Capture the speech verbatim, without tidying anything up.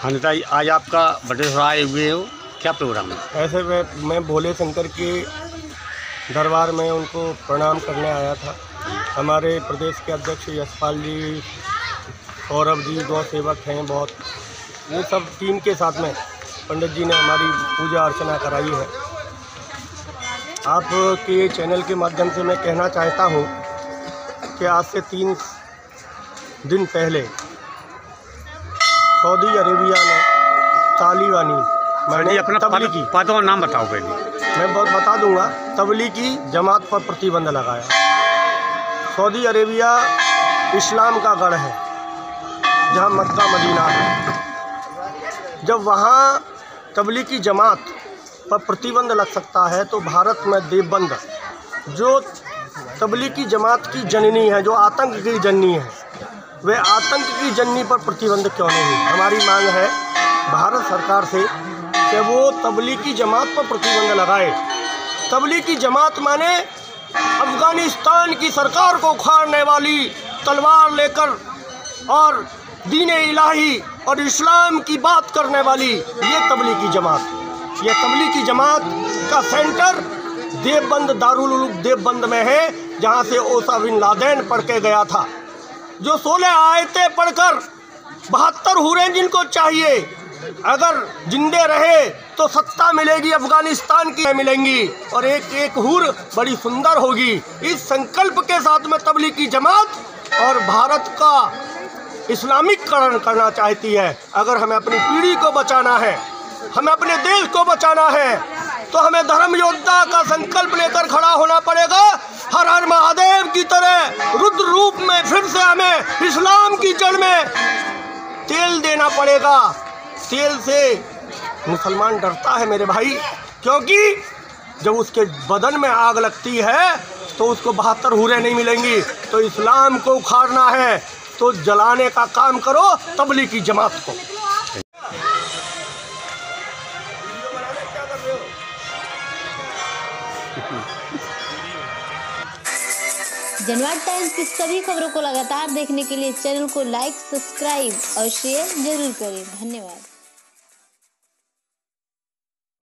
हाँ नेता जी, आज आपका बटेश्वर आए हुए हो, क्या प्रोग्राम है? ऐसे में मैं भोले शंकर के दरबार में उनको प्रणाम करने आया था। हमारे प्रदेश के अध्यक्ष यशपाल जी, सौरभ जी गौ सेवक हैं बहुत, वो सब टीम के साथ में पंडित जी ने हमारी पूजा अर्चना कराई है। आपके चैनल के माध्यम से मैं कहना चाहता हूँ कि आज से तीन दिन पहले सऊदी अरेबिया ने तालिबानी मैंने अपना तबलीगी पद और नाम बताओ पहले। मैं बहुत बता दूंगा। तबलीगी जमात पर प्रतिबंध लगाया। सऊदी अरेबिया इस्लाम का गढ़ है, जहां मक्का मदीना है। जब वहां तबलीगी जमात पर प्रतिबंध लग सकता है तो भारत में देवबंद, जो तबलीगी जमात की जननी है, जो आतंक की जननी है, वे आतंक की जननी पर प्रतिबंध क्यों नहीं? हमारी मांग है भारत सरकार से कि वो तबलीगी जमात पर प्रतिबंध लगाए। तबलीगी जमात माने अफ़गानिस्तान की सरकार को उखाड़ने वाली तलवार लेकर और दीन इलाही और इस्लाम की बात करने वाली ये तबलीगी जमात। ये तबलीगी जमात का सेंटर देवबंद, दारुल उलूम देवबंद में है, जहाँ से ओसा बिन लादेन पढ़ के गया था। जो सोलह आयतें पढ़कर बहत्तर हुरें जिनको चाहिए, अगर जिंदे रहे तो सत्ता मिलेगी अफगानिस्तान की मिलेंगी और एक एक हूर बड़ी सुंदर होगी। इस संकल्प के साथ में तबलीगी जमात और भारत का इस्लामिकरण करना चाहती है। अगर हमें अपनी पीढ़ी को बचाना है, हमें अपने देश को बचाना है, तो हमें धर्म योद्धा का संकल्प लेकर खड़ा होना पड़ेगा। हर हर महादेव की तरह रुद्र रूप में फिर से हमें इस्लाम की जड़ में तेल देना पड़ेगा। तेल से मुसलमान डरता है मेरे भाई, क्योंकि जब उसके बदन में आग लगती है तो उसको बहत्तर हुरें नहीं मिलेंगी। तो इस्लाम को उखाड़ना है तो जलाने का काम करो तबलीगी जमात को। जनवाद टाइम्स की सभी खबरों को लगातार देखने के लिए चैनल को लाइक, सब्सक्राइब और शेयर जरूर करें। धन्यवाद।